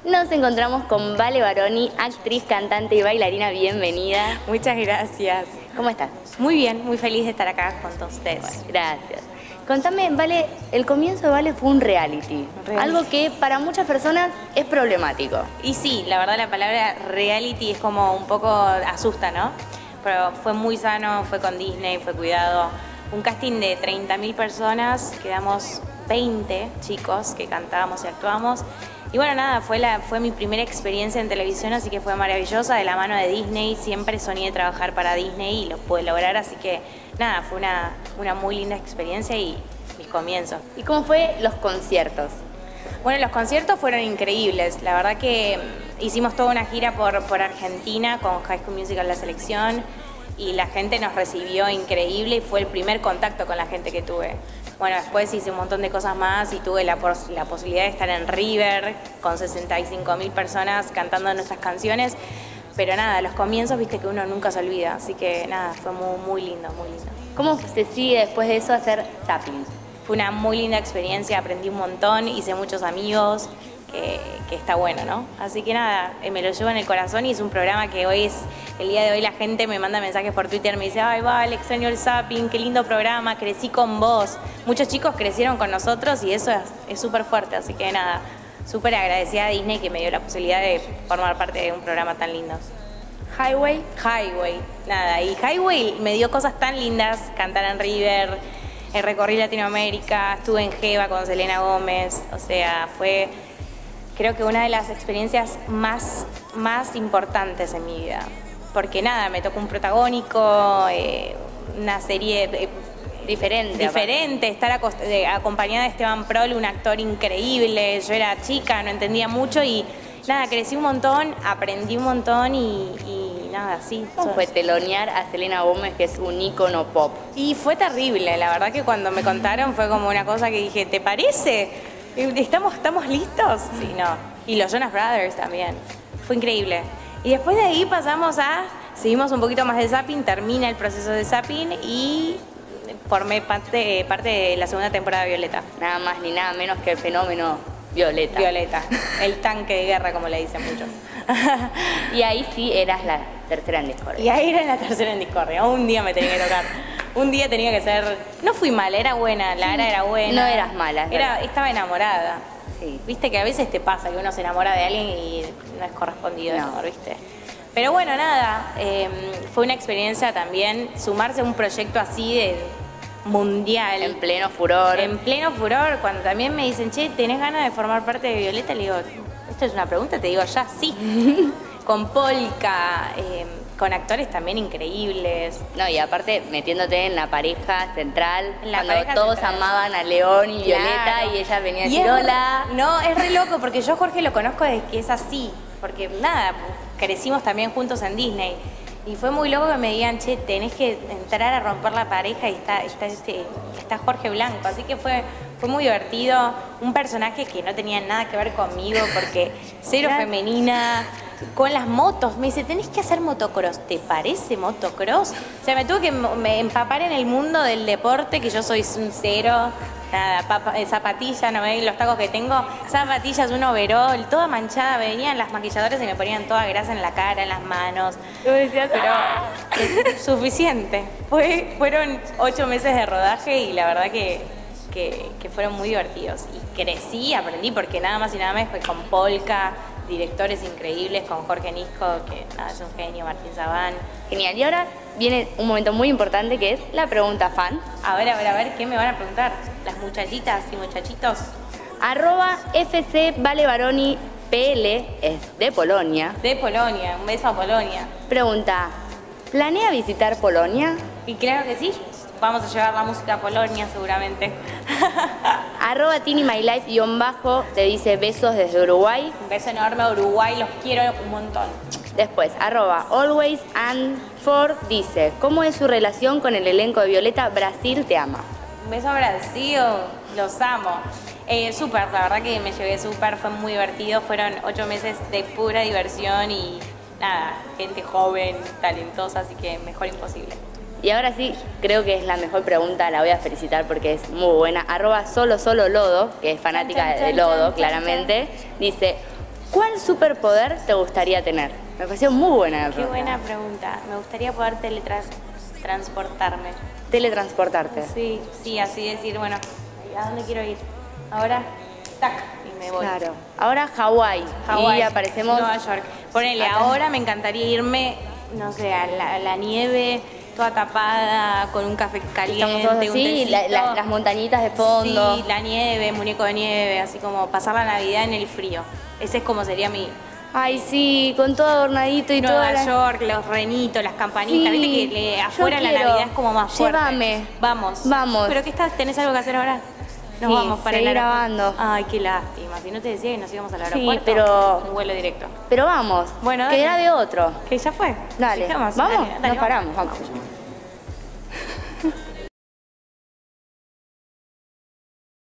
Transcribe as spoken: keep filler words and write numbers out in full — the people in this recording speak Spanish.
Nos encontramos con Vale Baroni, actriz, cantante y bailarina. Bienvenida. Muchas gracias. ¿Cómo estás? Muy bien, muy feliz de estar acá con todos ustedes. Bueno, gracias. Contame, Vale, el comienzo de Vale fue un reality, reality, algo que para muchas personas es problemático. Y sí, la verdad la palabra reality es como un poco asusta, ¿no? Pero fue muy sano, fue con Disney, fue cuidado. Un casting de treinta mil personas, quedamos veinte chicos que cantábamos y actuábamos. Y bueno, nada, fue, la, fue mi primera experiencia en televisión, así que fue maravillosa, de la mano de Disney. Siempre soñé trabajar para Disney y lo pude lograr, así que nada, fue una, una muy linda experiencia y mis comienzos. ¿Y cómo fue los conciertos? Bueno, los conciertos fueron increíbles. La verdad que hicimos toda una gira por, por Argentina con High School Musical, la selección, y la gente nos recibió increíble y fue el primer contacto con la gente que tuve. Bueno, después hice un montón de cosas más y tuve la, la posibilidad de estar en River con sesenta y cinco mil personas cantando nuestras canciones. Pero nada, los comienzos, viste que uno nunca se olvida. Así que nada, fue muy, muy lindo, muy lindo. ¿Cómo se sigue después de eso hacer zapping? Fue una muy linda experiencia, aprendí un montón, hice muchos amigos, que, que está bueno, ¿no? Así que nada, me lo llevo en el corazón y es un programa que hoy es, el día de hoy la gente me manda mensajes por Twitter, me dice, ay, vale, extraño el zapping, qué lindo programa, crecí con vos. Muchos chicos crecieron con nosotros y eso es súper fuerte, así que nada, súper agradecida a Disney que me dio la posibilidad de formar parte de un programa tan lindo. Highway. Highway, nada, y Highway me dio cosas tan lindas, cantar en River, recorrí Latinoamérica, estuve en Jeva con Selena Gómez, o sea, fue creo que una de las experiencias más, más importantes en mi vida, porque nada, me tocó un protagónico, eh, una serie eh, diferente, diferente estar de, acompañada de Esteban Prol, un actor increíble. Yo era chica, no entendía mucho y nada, crecí un montón, aprendí un montón y, y nada, sí. ¿Cómo fue telonear a Selena Gómez, que es un ícono pop? Y fue terrible, la verdad que cuando me contaron fue como una cosa que dije, ¿te parece? ¿Estamos, ¿Estamos listos? Sí, no. Y los Jonas Brothers también. Fue increíble. Y después de ahí pasamos a, seguimos un poquito más de zapping, termina el proceso de zapping y formé parte, parte de la segunda temporada de Violeta. Nada más ni nada menos que el fenómeno Violeta. Violeta, el tanque de guerra, como le dicen muchos. Y ahí sí eras la tercera en discordia. Y ahí era la tercera en discordia. Un día me tenía que tocar. Un día tenía que ser... No fui mala, era buena, Lara sí, era buena. No eras mala. Era, estaba enamorada. Sí. Viste que a veces te pasa que uno se enamora de alguien y no es correspondido el amor, ¿viste? Pero bueno, nada, eh, fue una experiencia también sumarse a un proyecto así de mundial. En pleno furor. En pleno furor, cuando también me dicen, che, ¿tenés ganas de formar parte de Violeta? Le digo, ¿esto es una pregunta? Te digo, ya sí. Con Polka, eh, con actores también increíbles. No, y aparte metiéndote en la pareja central, en la cuando pareja todos central. amaban a León y Claro. Violeta y ella venía a y decir es hola. Re, no, es re loco porque yo Jorge lo conozco desde que es así, porque nada, crecimos también juntos en Disney. Y fue muy loco que me digan, che, tenés que entrar a romper la pareja y está, está, este, está Jorge Blanco. Así que fue, fue muy divertido. Un personaje que no tenía nada que ver conmigo porque cero claro. femenina. Con las motos, me dice, tenés que hacer motocross. ¿Te parece motocross? O sea, me tuve que me empapar en el mundo del deporte, que yo soy un cero. Nada, papa, zapatilla, no me ven los tacos que tengo, zapatillas, un overol, toda manchada, venían las maquilladoras y me ponían toda grasa en la cara, en las manos. Yo decía, pero es suficiente. Fue, fueron ocho meses de rodaje y la verdad que, que, que fueron muy divertidos. Y crecí, aprendí, porque nada más y nada más fue con Polka, directores increíbles, con Jorge Nisco, que nada, es un genio, Martín Zabán. Genial. Y ahora viene un momento muy importante que es la pregunta fan. A ver, a ver, a ver, ¿qué me van a preguntar? Las muchachitas y muchachitos. Arroba F C Vale Baroni P L, es de Polonia. De Polonia, un beso a Polonia. Pregunta, ¿planea visitar Polonia? Y claro que sí, vamos a llevar la música a Polonia seguramente. Arroba Tini My Life guión bajo te dice besos desde Uruguay. Un beso enorme a Uruguay, los quiero un montón. Después, arroba Always and Ford dice, ¿cómo es su relación con el elenco de Violeta? Brasil te ama. Un beso a Brasil, los amo. Eh, súper, la verdad que me llevé súper, fue muy divertido, fueron ocho meses de pura diversión y nada, gente joven, talentosa, así que mejor imposible. Y ahora sí, creo que es la mejor pregunta, la voy a felicitar porque es muy buena. Arroba solo solo lodo, que es fanática chan, chan, de lodo, chan, claramente, chan. dice, ¿Cuál superpoder te gustaría tener? Me pareció muy buena la Qué pregunta. buena pregunta. Me gustaría poder teletransportarme. Teletransportarte. Sí, sí, así decir, bueno, ¿a dónde quiero ir? Ahora, tac, y me voy. Claro. Ahora Hawái. Hawái, Y aparecemos... Nueva York. Ponele, Acá. ahora me encantaría irme, no sé, a la, a la nieve, toda tapada, con un café caliente, Estamos todos un así, tecito. la- la- las montañitas de fondo. Sí, la nieve, muñeco de nieve, así como pasar la Navidad en el frío. Ese es como sería mi... Ay, sí, con todo adornadito y Nueva toda la... York, los renitos, las campanitas, Sí, viste que le- yo afuera la quiero. Navidad es como más fuerte. Llévame. Vamos. Vamos. ¿Pero qué estás? ¿Tenés algo que hacer ahora? Nos Sí, vamos para seguí el aeropuerto. grabando. Ay, qué lástima. Si no te decía que nos íbamos al Sí, aeropuerto. pero- Un vuelo directo. Pero vamos, Bueno, que dale. grabe otro. Que ya fue. Dale, Fijamos. ¿vamos? Dale, dale, Nos paramos, vamos.